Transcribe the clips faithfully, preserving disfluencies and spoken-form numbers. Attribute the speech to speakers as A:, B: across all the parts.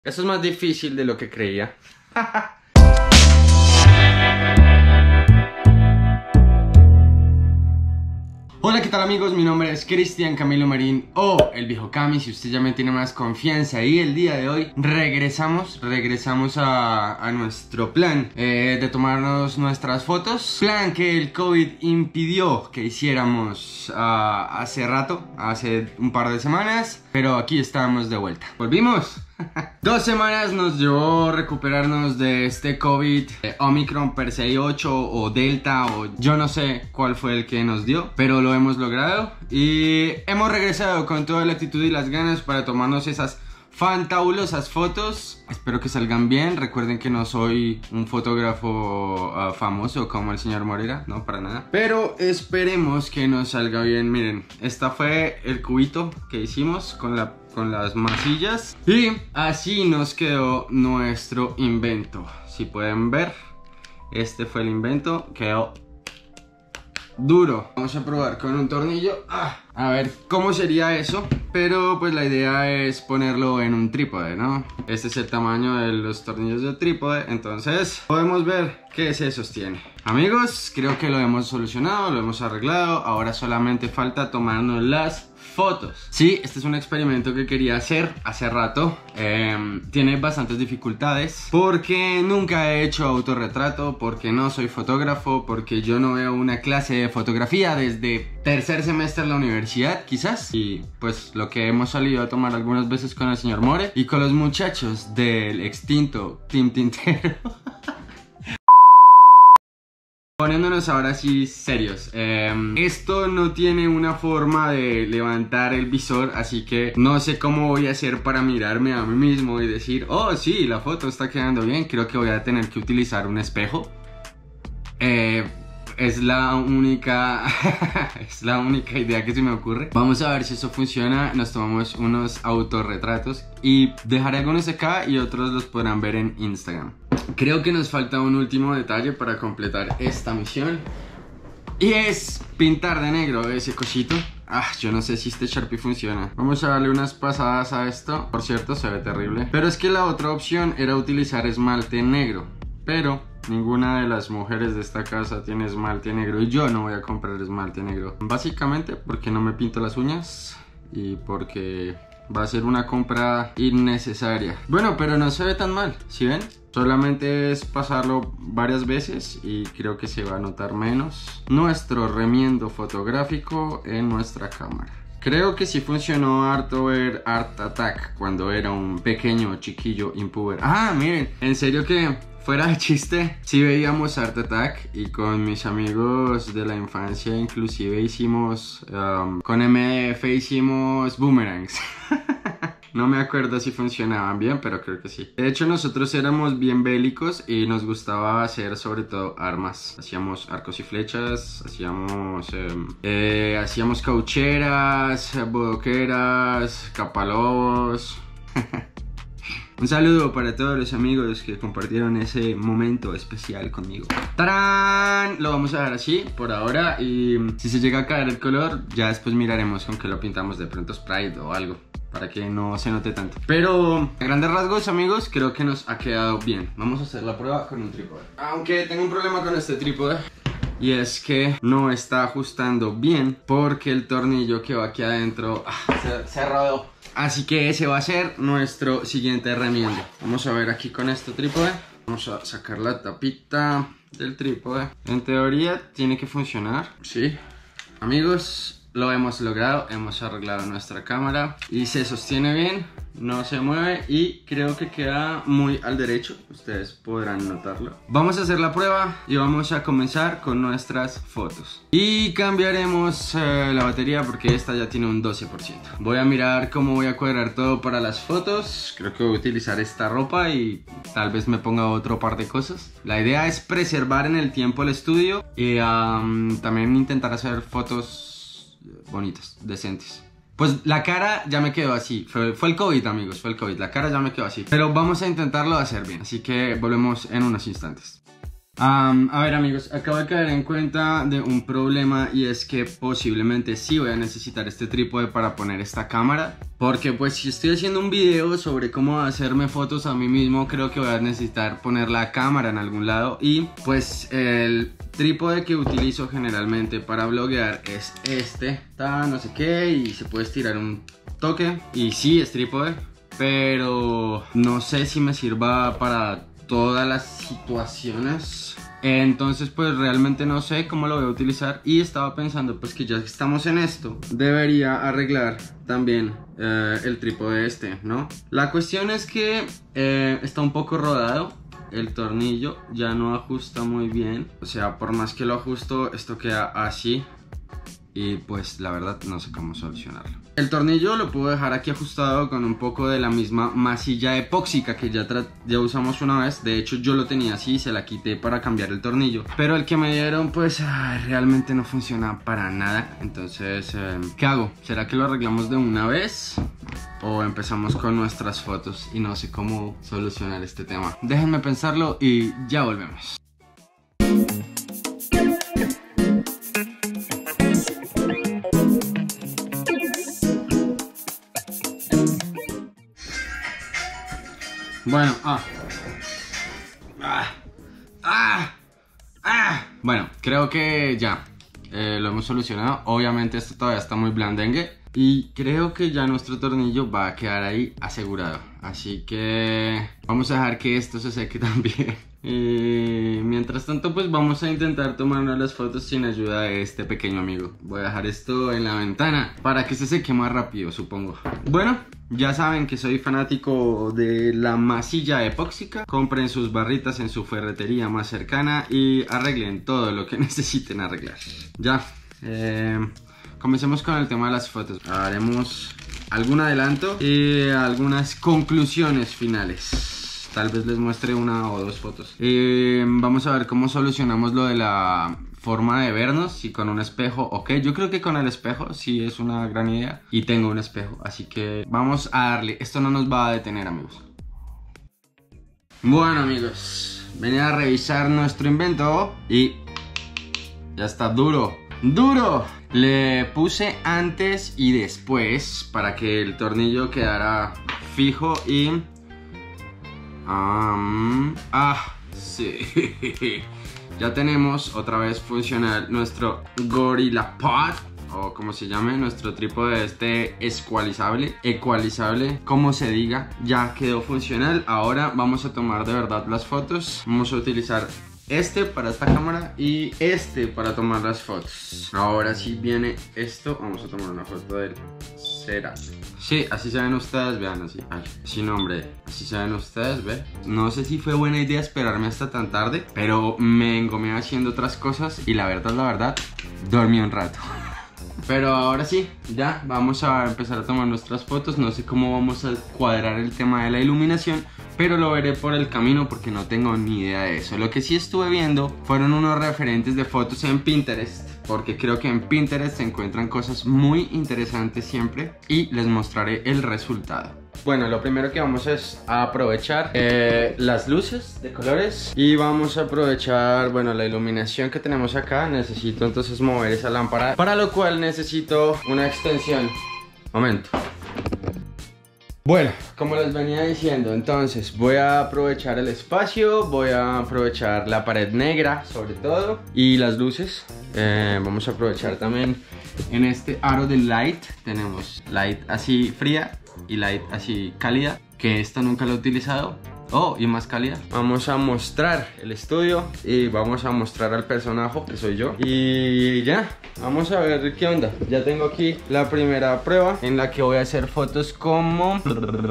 A: Eso es más difícil de lo que creía. Hola, ¿qué tal amigos? Mi nombre es Cristian Camilo Marín o el viejo Cami, si usted ya me tiene más confianza. Y el día de hoy regresamos, regresamos a, a nuestro plan eh, de tomarnos nuestras fotos. Plan que el COVID impidió que hiciéramos uh, hace rato, hace un par de semanas. Pero aquí estamos de vuelta. ¿Volvimos? Dos semanas nos llevó recuperarnos de este COVID, eh, Omicron per se ocho o Delta o yo no sé cuál fue el que nos dio, pero lo hemos logrado y hemos regresado con toda la actitud y las ganas para tomarnos esas fantabulosas fotos. Espero que salgan bien. Recuerden que no soy un fotógrafo uh, famoso como el señor Morera, no, para nada, pero esperemos que nos salga bien. Miren, esta fue el cubito que hicimos con la con las masillas y así nos quedó nuestro invento. Si pueden ver, este fue el invento, quedó duro. Vamos a probar con un tornillo, ah, a ver cómo sería eso, pero pues la idea es ponerlo en un trípode, ¿no? Este es el tamaño de los tornillos del trípode, entonces podemos ver que se sostiene. Amigos, creo que lo hemos solucionado, lo hemos arreglado. Ahora solamente falta tomarnos las fotos. Sí, este es un experimento que quería hacer hace rato. eh, Tiene bastantes dificultades porque nunca he hecho autorretrato, porque no soy fotógrafo, porque yo no veo una clase de fotografía desde tercer semestre en la universidad, quizás. Y pues lo que hemos salido a tomar algunas veces con el señor More y con los muchachos del extinto Team Tintero. Poniéndonos ahora sí serios, eh, esto no tiene una forma de levantar el visor, así que no sé cómo voy a hacer para mirarme a mí mismo y decir, oh sí, la foto está quedando bien. Creo que voy a tener que utilizar un espejo. Eh, es la única es la única idea que se me ocurre. Vamos a ver si eso funciona. Nos tomamos unos autorretratos y dejaré algunos acá y otros los podrán ver en Instagram. Creo que nos falta un último detalle para completar esta misión y es pintar de negro ese cosito. Ah, yo no sé si este Sharpie funciona. Vamos a darle unas pasadas a esto. Por cierto, se ve terrible. Pero es que la otra opción era utilizar esmalte negro, pero ninguna de las mujeres de esta casa tiene esmalte negro y yo no voy a comprar esmalte negro. Básicamente porque no me pinto las uñas y porque va a ser una compra innecesaria. Bueno, pero no se ve tan mal, ¿sí ven? Solamente es pasarlo varias veces y creo que se va a notar menos nuestro remiendo fotográfico en nuestra cámara. Creo que sí funcionó harto ver Art Attack cuando era un pequeño chiquillo impuber. Ah, miren, en serio que fuera de chiste, sí veíamos Art Attack y con mis amigos de la infancia inclusive hicimos, um, con M D F hicimos boomerangs. No me acuerdo si funcionaban bien, pero creo que sí. De hecho, nosotros éramos bien bélicos y nos gustaba hacer sobre todo armas. Hacíamos arcos y flechas, hacíamos eh, eh, hacíamos caucheras, bodoqueras, capalobos. Un saludo para todos los amigos que compartieron ese momento especial conmigo. ¡Tarán! Lo vamos a dejar así por ahora y si se llega a caer el color, ya después miraremos con qué lo pintamos, de pronto Sprite o algo, para que no se note tanto. Pero a grandes rasgos, amigos, creo que nos ha quedado bien. Vamos a hacer la prueba con un trípode. Aunque tengo un problema con este trípode y es que no está ajustando bien porque el tornillo que va aquí adentro ah, se, se rodó. Así que ese va a ser nuestro siguiente remiendo. Vamos a ver aquí con este trípode. Vamos a sacar la tapita del trípode. En teoría tiene que funcionar. Sí. Amigos, lo hemos logrado. Hemos arreglado nuestra cámara y se sostiene bien, no se mueve y creo que queda muy al derecho. Ustedes podrán notarlo. Vamos a hacer la prueba y vamos a comenzar con nuestras fotos. Y cambiaremos eh, la batería porque esta ya tiene un doce por ciento. Voy a mirar cómo voy a cuadrar todo para las fotos. Creo que voy a utilizar esta ropa y tal vez me ponga otro par de cosas. La idea es preservar en el tiempo el estudio y um, también intentar hacer fotos bonitas, decentes. Pues la cara ya me quedó así. Fue, fue el COVID, amigos, fue el COVID. La cara ya me quedó así. Pero vamos a intentarlo hacer bien. Así que volvemos en unos instantes. Um, a ver amigos, acabo de caer en cuenta de un problema y es que posiblemente sí voy a necesitar este trípode para poner esta cámara, porque pues si estoy haciendo un video sobre cómo hacerme fotos a mí mismo, creo que voy a necesitar poner la cámara en algún lado y pues el trípode que utilizo generalmente para bloguear es este, está no sé qué y se puede estirar un toque y sí es trípode, pero no sé si me sirva para todas las situaciones, entonces pues realmente no sé cómo lo voy a utilizar y estaba pensando pues que ya que estamos en esto debería arreglar también eh, el trípode este, ¿no? La cuestión es que eh, está un poco rodado, el tornillo ya no ajusta muy bien, o sea, por más que lo ajusto esto queda así y pues la verdad no sé cómo solucionarlo. El tornillo lo puedo dejar aquí ajustado con un poco de la misma masilla epóxica que ya, ya usamos una vez. De hecho yo lo tenía así, se la quité para cambiar el tornillo, pero el que me dieron pues ay, realmente no funciona para nada. Entonces eh, ¿qué hago? ¿Será que lo arreglamos de una vez? O empezamos con nuestras fotos y no sé cómo solucionar este tema. Déjenme pensarlo y ya volvemos. Bueno, ah. Ah. Ah. Ah. Bueno, creo que ya eh, lo hemos solucionado. Obviamente esto todavía está muy blandengue y creo que ya nuestro tornillo va a quedar ahí asegurado. Así que vamos a dejar que esto se seque también. Y mientras tanto pues vamos a intentar tomarnos las fotos sin ayuda de este pequeño amigo. Voy a dejar esto en la ventana para que se seque más rápido, supongo. Bueno, ya saben que soy fanático de la masilla epóxica. Compren sus barritas en su ferretería más cercana y arreglen todo lo que necesiten arreglar. Ya, eh, comencemos con el tema de las fotos. Haremos algún adelanto y algunas conclusiones finales. Tal vez les muestre una o dos fotos. Eh, vamos a ver cómo solucionamos lo de la forma de vernos. Si con un espejo, ok. Yo creo que con el espejo sí es una gran idea. Y tengo un espejo, así que vamos a darle. Esto no nos va a detener, amigos. Bueno, amigos, venía a revisar nuestro invento y ya está duro. ¡Duro! Le puse antes y después para que el tornillo quedara fijo y... Um, ah, sí. Ya tenemos otra vez funcional nuestro GorillaPod, o como se llame, nuestro trípode este ecualizable, ecualizable, como se diga. Ya quedó funcional. Ahora vamos a tomar de verdad las fotos. Vamos a utilizar este para esta cámara y este para tomar las fotos. Ahora sí viene esto. Vamos a tomar una foto del cera. Sí, así se ven ustedes, vean así. Ay, sin nombre, así se ven ustedes, ve. No sé si fue buena idea esperarme hasta tan tarde, pero me engomé haciendo otras cosas y la verdad, la verdad, dormí un rato. Pero ahora sí, ya vamos a empezar a tomar nuestras fotos. No sé cómo vamos a cuadrar el tema de la iluminación, pero lo veré por el camino porque no tengo ni idea de eso. Lo que sí estuve viendo fueron unos referentes de fotos en Pinterest, porque creo que en Pinterest se encuentran cosas muy interesantes siempre y les mostraré el resultado. Bueno, lo primero que vamos es a aprovechar eh, las luces de colores y vamos a aprovechar, bueno, la iluminación que tenemos acá. Necesito entonces mover esa lámpara, para lo cual necesito una extensión. Momento. Bueno, como les venía diciendo, entonces voy a aprovechar el espacio, voy a aprovechar la pared negra sobre todo y las luces. eh, Vamos a aprovechar también en este aro de light. Tenemos light así fría y light así cálida, que esta nunca la he utilizado. Oh, y más cálida. Vamos a mostrar el estudio y vamos a mostrar al personaje que soy yo. Y ya, vamos a ver qué onda. Ya tengo aquí la primera prueba en la que voy a hacer fotos como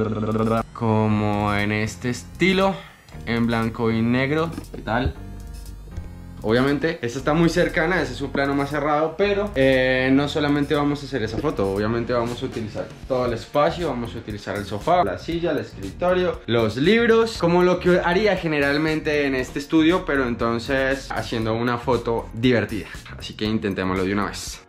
A: Como en este estilo, en blanco y negro. ¿Qué tal? Obviamente, esta está muy cercana, ese es un plano más cerrado, pero eh, no solamente vamos a hacer esa foto, obviamente vamos a utilizar todo el espacio, vamos a utilizar el sofá, la silla, el escritorio, los libros, como lo que haría generalmente en este estudio, pero entonces haciendo una foto divertida. Así que intentémoslo de una vez.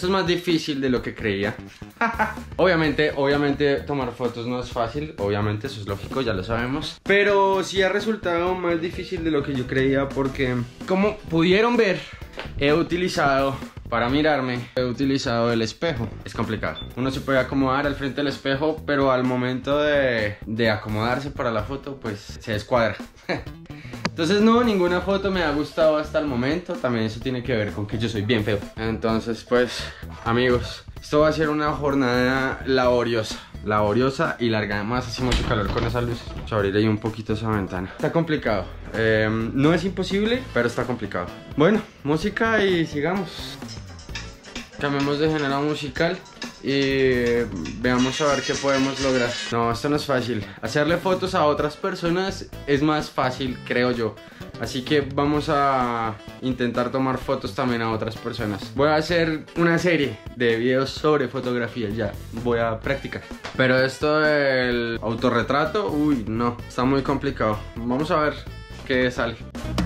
A: Esto es más difícil de lo que creía. Obviamente, obviamente tomar fotos no es fácil. Obviamente, eso es lógico, ya lo sabemos. Pero sí ha resultado más difícil de lo que yo creía porque, como pudieron ver, he utilizado... Para mirarme, he utilizado el espejo. Es complicado. Uno se puede acomodar al frente del espejo, pero al momento de, de acomodarse para la foto, pues se descuadra. Entonces no, ninguna foto me ha gustado hasta el momento. También eso tiene que ver con que yo soy bien feo. Entonces pues, amigos, esto va a ser una jornada laboriosa. Laboriosa y larga. Además hace mucho calor con esas luces. Vamos a abrir ahí un poquito esa ventana. Está complicado. eh, No es imposible, pero está complicado. Bueno, música y sigamos. Cambiemos de género musical y veamos a ver qué podemos lograr. No, esto no es fácil. Hacerle fotos a otras personas es más fácil, creo yo. Así que vamos a intentar tomar fotos también a otras personas. Voy a hacer una serie de videos sobre fotografía, ya voy a practicar. Pero esto del autorretrato, uy, no, está muy complicado. Vamos a ver qué sale.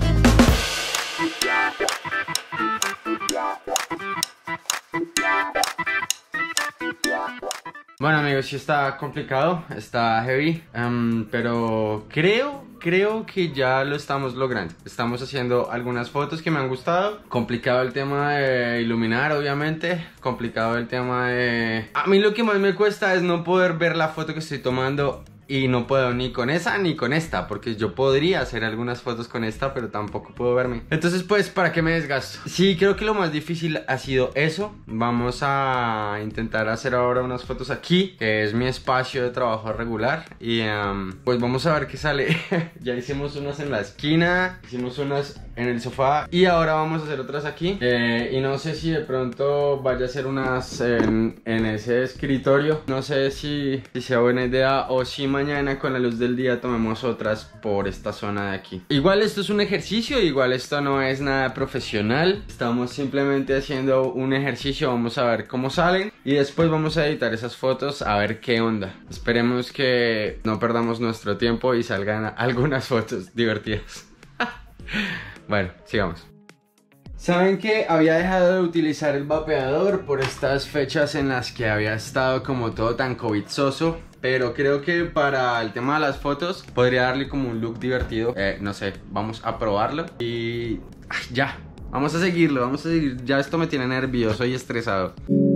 A: Bueno amigos, sí está complicado, está heavy, um, pero creo, creo que ya lo estamos logrando. Estamos haciendo algunas fotos que me han gustado. Complicado el tema de iluminar, obviamente. Complicado el tema de... A mí lo que más me cuesta es no poder ver la foto que estoy tomando. Y no puedo ni con esa ni con esta, porque yo podría hacer algunas fotos con esta, pero tampoco puedo verme. Entonces pues, ¿para qué me desgasto? Sí, creo que lo más difícil ha sido eso. Vamos a intentar hacer ahora unas fotos aquí, que es mi espacio de trabajo regular. Y um, pues vamos a ver qué sale. Ya hicimos unas en la esquina, hicimos unas en el sofá y ahora vamos a hacer otras aquí. eh, Y no sé si de pronto vaya a hacer unas en, en ese escritorio. No sé si, si sea buena idea o si mañana con la luz del día tomemos otras por esta zona de aquí. Igual esto es un ejercicio, igual esto no es nada profesional. Estamos simplemente haciendo un ejercicio, vamos a ver cómo salen y después vamos a editar esas fotos a ver qué onda. Esperemos que no perdamos nuestro tiempo y salgan algunas fotos divertidas. Bueno, sigamos. ¿Saben que había dejado de utilizar el vapeador por estas fechas en las que había estado como todo tan covidzoso? Pero creo que para el tema de las fotos podría darle como un look divertido. eh, No sé, vamos a probarlo y... Ay, ya, vamos a seguirlo, vamos a seguir. Ya esto me tiene nervioso y estresado.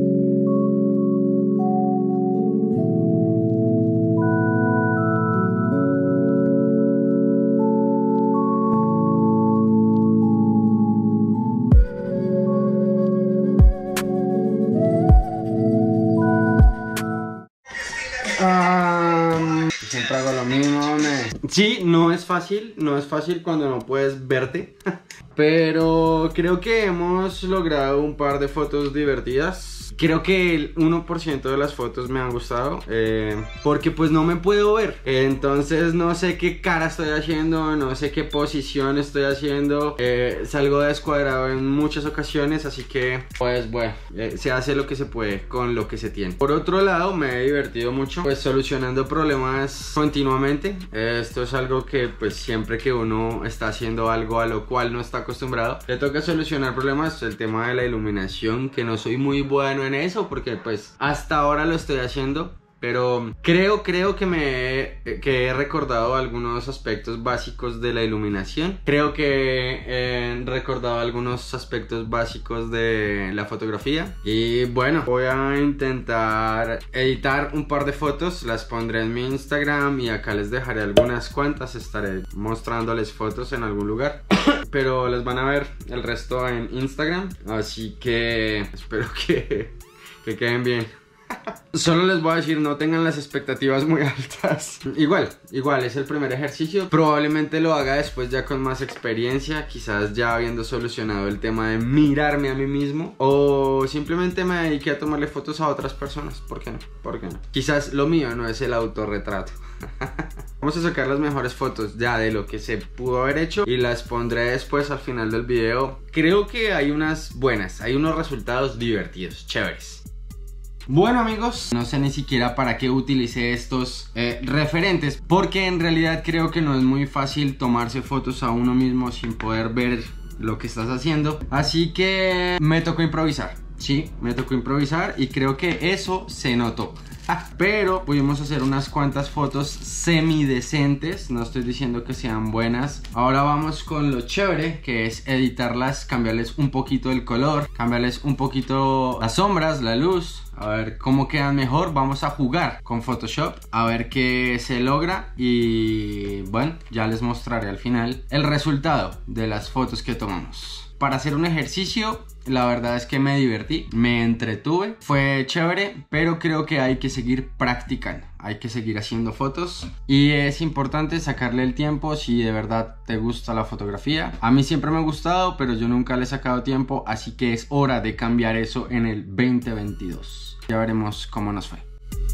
A: Um, siempre hago lo mismo, me... Sí, no es fácil, no es fácil cuando no puedes verte. Pero creo que hemos logrado un par de fotos divertidas. Creo que el uno por ciento de las fotos me han gustado, eh, porque pues no me puedo ver. Entonces no sé qué cara estoy haciendo, no sé qué posición estoy haciendo. eh, Salgo descuadrado en muchas ocasiones, así que pues bueno, eh, se hace lo que se puede con lo que se tiene. Por otro lado, me he divertido mucho pues solucionando problemas continuamente. eh, Esto es algo que pues siempre que uno está haciendo algo a lo cual no está acostumbrado, le toca solucionar problemas. El tema de la iluminación, que no soy muy bueno en eso porque pues hasta ahora lo estoy haciendo, pero creo, creo que me que he recordado algunos aspectos básicos de la iluminación. Creo que he recordado algunos aspectos básicos de la fotografía. Y bueno, voy a intentar editar un par de fotos. Las pondré en mi Instagram y acá les dejaré algunas cuantas. Estaré mostrándoles fotos en algún lugar. Pero les van a ver el resto en Instagram. Así que espero que, que queden bien. Solo les voy a decir, no tengan las expectativas muy altas. Igual, igual es el primer ejercicio. Probablemente lo haga después ya con más experiencia, quizás ya habiendo solucionado el tema de mirarme a mí mismo, o simplemente me dediqué a tomarle fotos a otras personas. ¿Por qué no? ¿Por qué no? Quizás lo mío no es el autorretrato. Vamos a sacar las mejores fotos ya de lo que se pudo haber hecho y las pondré después al final del video. Creo que hay unas buenas, hay unos resultados divertidos, chéveres. Bueno amigos, no sé ni siquiera para qué utilicé estos eh, referentes, porque en realidad creo que no es muy fácil tomarse fotos a uno mismo sin poder ver lo que estás haciendo. Así que me tocó improvisar. sí, me tocó improvisar y creo que eso se notó. Pero pudimos hacer unas cuantas fotos semidecentes, no estoy diciendo que sean buenas. Ahora vamos con lo chévere, que es editarlas, cambiarles un poquito el color, cambiarles un poquito las sombras, la luz, a ver cómo quedan mejor. Vamos a jugar con Photoshop, a ver qué se logra y bueno, ya les mostraré al final el resultado de las fotos que tomamos. Para hacer un ejercicio, la verdad es que me divertí, me entretuve, fue chévere, pero creo que hay que seguir practicando, hay que seguir haciendo fotos y es importante sacarle el tiempo si de verdad te gusta la fotografía. A mí siempre me ha gustado, pero yo nunca le he sacado tiempo, así que es hora de cambiar eso en el veinte veintidós. Ya veremos cómo nos fue.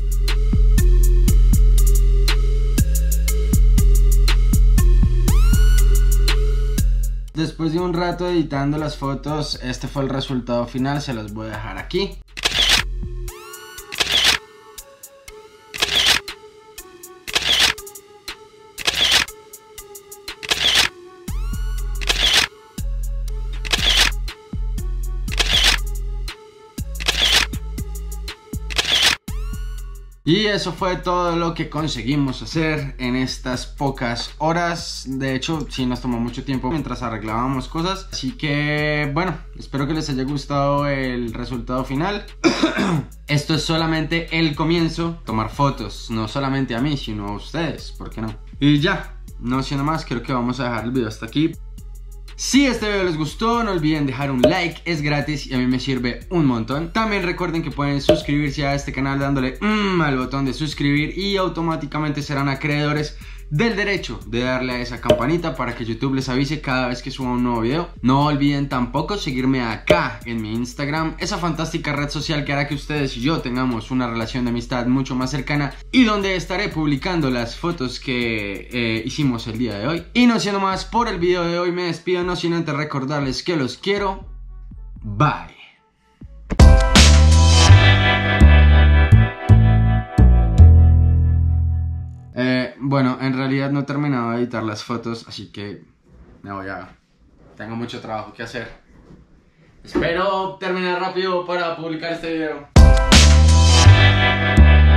A: Después de un rato editando las fotos, este fue el resultado final, se los voy a dejar aquí. Y eso fue todo lo que conseguimos hacer en estas pocas horas. De hecho, sí nos tomó mucho tiempo mientras arreglábamos cosas. Así que, bueno, espero que les haya gustado el resultado final. Esto es solamente el comienzo. Tomar fotos, no solamente a mí, sino a ustedes, ¿por qué no? Y ya, no siendo más, creo que vamos a dejar el video hasta aquí. Si este video les gustó, no olviden dejar un like, es gratis y a mí me sirve un montón. También recuerden que pueden suscribirse a este canal dándole mmm al botón de suscribir y automáticamente serán acreedores del derecho de darle a esa campanita para que YouTube les avise cada vez que suba un nuevo video. No olviden tampoco seguirme acá en mi Instagram, esa fantástica red social que hará que ustedes y yo tengamos una relación de amistad mucho más cercana y donde estaré publicando las fotos que eh, hicimos el día de hoy. Y no siendo más, por el video de hoy me despido, no sin antes recordarles que los quiero. Bye. Eh, bueno, en realidad no he terminado de editar las fotos, así que me voy a... Tengo mucho trabajo que hacer. Espero terminar rápido para publicar este video.